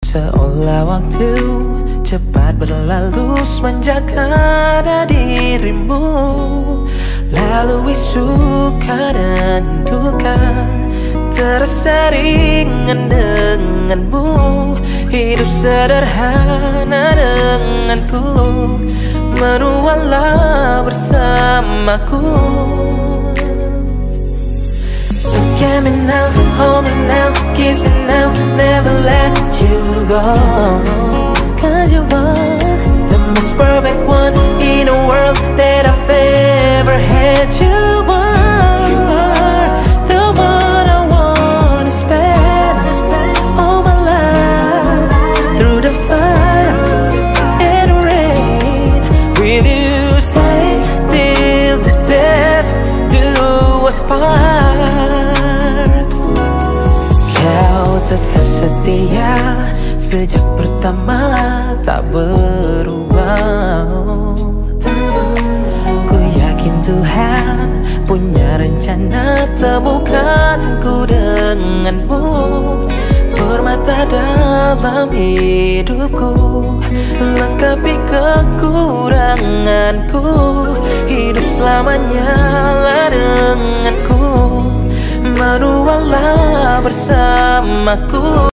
Seolah waktu cepat berlalu semenjak ada dirimu. Lalui suka dan duka, terasa ringan denganmu. Hidup sederhana denganku, menualah bersamaku. Look at me now, hold me now, kiss me now, never let you go. 'Cause you are the most perfect one in the world that I've ever had. You are the one I wanna spend all my life, through the fire and the rain. With you stay till the death do us part. Kau tetap setia sejak pertama, tak berubah. Ku yakin Tuhan punya rencana, temukanku denganmu. Permata dalam hidupku, lengkapi kekuranganku. Hidup selamanya lah denganku, menualah bersamaku.